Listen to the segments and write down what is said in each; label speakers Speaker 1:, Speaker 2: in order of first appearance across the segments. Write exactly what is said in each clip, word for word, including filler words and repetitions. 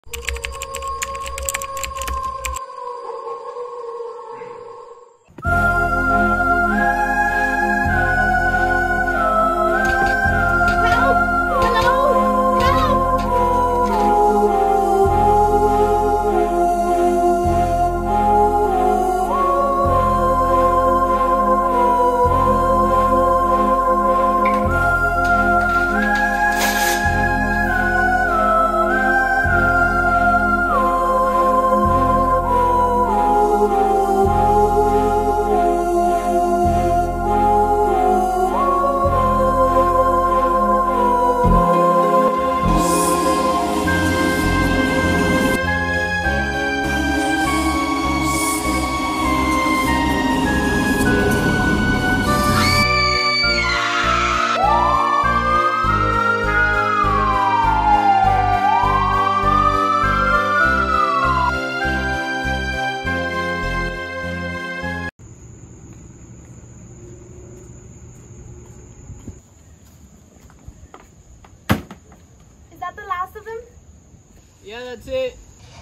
Speaker 1: Is that the last of them?
Speaker 2: Yeah, that's it.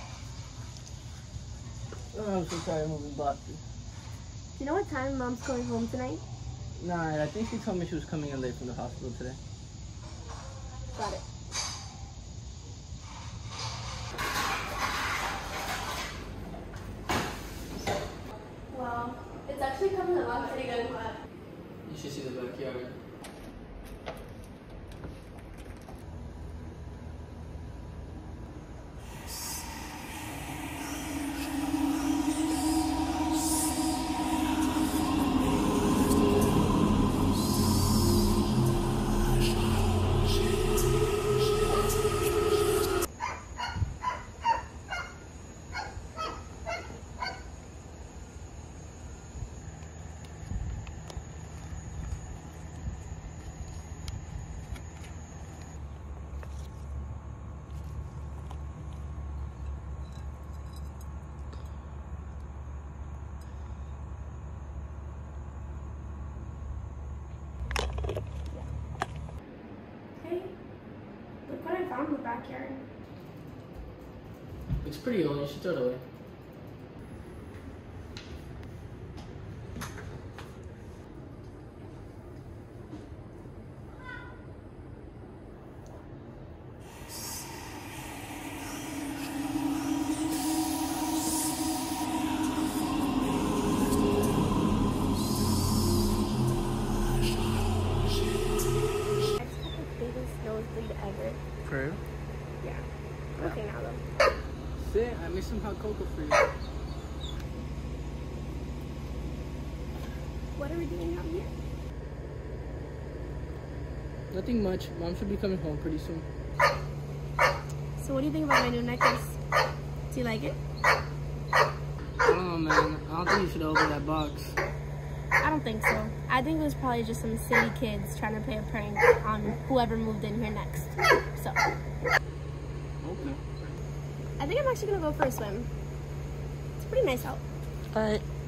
Speaker 2: Oh, I'm so sorry I'm moving boxes.
Speaker 1: Do you know what time Mom's going home tonight?
Speaker 2: Nah, I think she told me she was coming in late from the hospital today.
Speaker 1: Got it. Well, it's actually coming along pretty good.
Speaker 2: You should see the backyard.
Speaker 1: Hey, look what I found in the backyard.
Speaker 2: It's pretty old, you should throw it away.
Speaker 1: Ever.
Speaker 2: For real?
Speaker 1: Yeah. Okay, now though.
Speaker 2: Sit, I made some hot cocoa for you.
Speaker 1: What are we doing out here?
Speaker 2: Nothing much. Mom should be coming home pretty soon.
Speaker 1: So what do you think about my new necklace? Do you like it?
Speaker 2: I don't know, man. I don't think you should open that box.
Speaker 1: I don't think so. I think it was probably just some silly kids trying to play a prank on whoever moved in here next. So.
Speaker 2: Okay.
Speaker 1: I think I'm actually gonna go for a swim. It's pretty nice out.
Speaker 2: Alright.